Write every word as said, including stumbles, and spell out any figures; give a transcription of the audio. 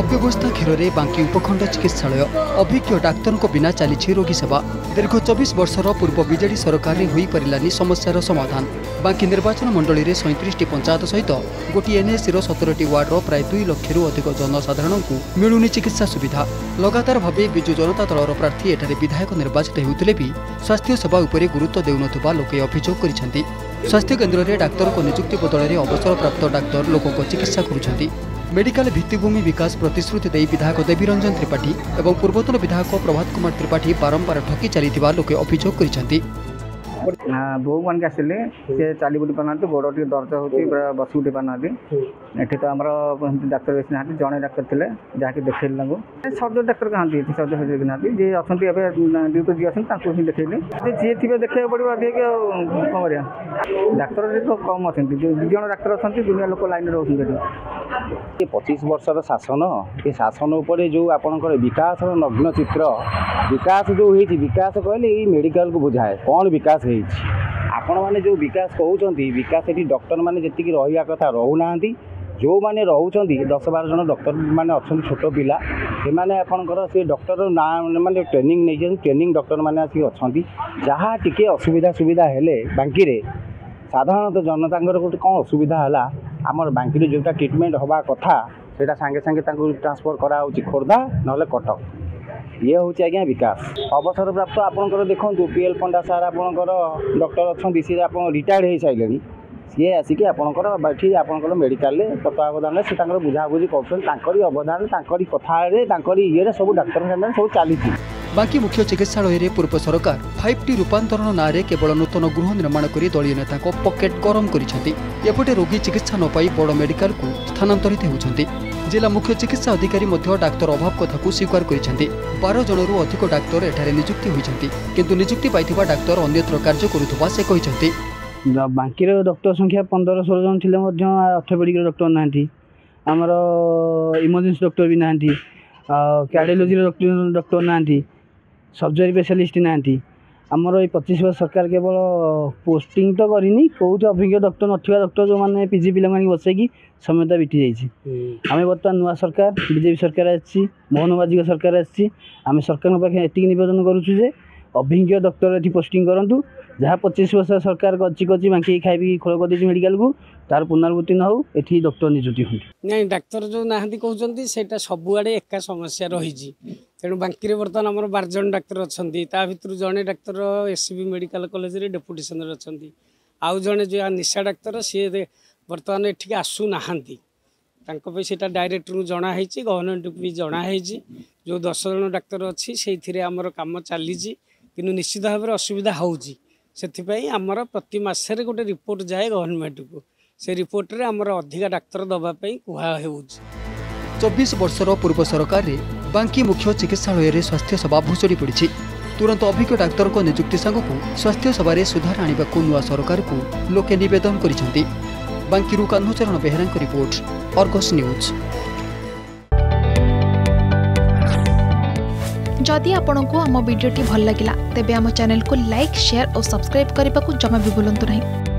अव्यवस्था घेर में बांकी उपखंड चिकित्सालय अभिज्ञ डाक्तर को बिना चली रोगी सेवा। दीर्घ चौबीस वर्षर पूर्व बीजेडी सरकार में हो पारानी समस्यार समाधान। बांकी निर्वाचन मंडल में सैंतीस पंचायत सहित गोटे एनएसी सतर वार्डर प्राय दुई लक्ष अधिक जनसाधारण को मिलूनी चिकित्सा सुविधा। लगातार भाव विजु जनता दलर प्रार्थी एठारे विधायक निर्वाचित होते भी स्वास्थ्य सेवा उपरे गुरुत्व देउनथुबा लोके अभियोग करिसेंति। स्वास्थ्य केन्द्र में डाक्तर को नियुक्ति बदल में अवसर प्राप्त डाक्तर लोक चिकित्सा करुछंती। मेडिकल भित्तिभूमि विकास प्रतिश्रुति दे विधायक देवी रंजन त्रिपाठी और पूर्वतन विधायक प्रभात कुमार त्रिपाठी बारंबार ठकी चली लोके अभियोग करिसेंति। बहु मान के आसिले सी चली बुटी पाना गोड़ टे दर्द हो बस उठी पाना एठी तो आमर डाक्तर बेसी ना जड़े डाक्तर थे जहाँकि देखल सर्जरी डाक्तर कहां सर्जरी सर्जरी ना जी अच्छा ड्यूटी जी अच्छे देखली जी थे देखा पड़ो अधिक कौन कर डाक्तर तो कम अच्छा दुई जन डाक्तर अच्छा दुनिया लोक लाइन रोचे। पच्चीस वर्षर शासन ये शासन उपर जो आपंकर विकास नग्न चित्र विकास जो होती विकास कहले ये मेडिकल को बुझाए कौन विकास आपण मैंने जो विकास कहते विकास ये डॉक्टर मैंने जी रहा कथा रोना जो मैंने रोच दस बार जन डॉक्टर मैंने अच्छा छोट पिला से आपंकर से डॉक्टर ना माने ट्रेनिंग नहीं ट्रेनिंग डॉक्टर मैंने अच्छा जहाँ टी असुविधा सुविधा हेले बांकी रे साधारणतः जनता गोटे कौन असुविधा है आमर बांकी जोटा ट्रिटमेंट हवा कथा से सांगे सांगे ट्रांसफर कराऊँ खोर्धा ना कटक ये हूँ आज्ञा विकास अवसर प्राप्त आपंकर देखूँ पीएल पंडा सार आपंकर डॉक्टर अच्छा सी आप रिटायर्ड हो सारे सी आसिक आपंकर बैठी आपंकर मेडिकल तत्वावधान से बुझाबुझी कर अवधान कथा ये सब डाक्तर सब चली। बांकी मुख्य चिकित्सालय रे पूर्व सरकार फाइव टी रूपांतरण नारे केवल नूतन गृह निर्माण कर दलीय नेता पकेट गरम करपटे रोगी चिकित्सा न पाई बड़ मेडिकल को स्थानांतरित होती। जिला मुख्य चिकित्सा अधिकारी डाक्तर अभाव कथा को स्वीकार करते बार जनरू अधिक डाक्तर एठारे नियुक्ति होती किंतु नियुक्ति पाइथिबा डाक्तर अन्यत्र कार्य करुथबा से कहते। बांकी डॉक्टर संख्या पंद्रह सोलह जन थिले मध्य ऑर्थोपेडिक डॉक्टर नांती आमर इमरजेंसी डॉक्टर भी नांती कार्डियोलॉजी डॉक्टर डॉक्टर नांती सर्जरी स्पेशलिस्ट नांती आमर ये पच्चीस वर्ष सरकार केवल पोस्टिंग तो करनी कौट अभिज्ञ डॉक्टर ना डॉक्टर जो मैंने पीजी पिला बसैकी समयता बीती जाइए। आम बर्तमान नुआ सरकार बीजेपी सरकार आसी मोहन बाजी सरकार आसी आम सरकार पाखे एति नवेदन करुचे अभिज्ञ डॉक्टर ये पोस्टिंग करूँ जहाँ पच्चीस वर्ष सरकार गची गची बांकी खाई खोल कर मेडिकल को तार पुनरावृत्ति न हो ये डॉक्टर निजुक्ति हूँ नहीं डाक्तर जो ना कहते से सबुआड़े एका समस्या रही तेणु बांकी बर्तमान आम बार जन डाक्तर अच्छा भर जड़े डाक्तर एससीबी मेडिकल कॉलेज रे डेपुटेशन अच्छा आउ जड़े जो निशा डाक्तर सी बर्तमान एठिक आसुना से डायरेक्ट जनाई गवर्नमेंट भी जनाई जो दस जन डाक्तर अच्छी से आमर कम चली कि निश्चित भाव में असुविधा होउची से आमर प्रति मसरे गोटे रिपोर्ट जाए गवर्नमेंट को से रिपोर्ट रे आमर अधिका डाक्तर दवाई कहु। चौबीस वर्षर पूर्व सरकार रे बांकी मुख्य चिकित्सालय रे स्वास्थ्य सेवा भुसड़ी पड़ी तुरंत अभिज्ञ डाक्तर को नियुक्ति सांगू स्वास्थ्य सेवा सुधार आने को नुआ सरकार को लोके निवेदन करिसेंति। बांकी Kanhacharan Behera report Argus news. जदि आपंक आम भिडी भल लगा तेब आम चैनल को लाइक शेयर और सब्सक्राइब करने को जमा भी भूलु नहीं।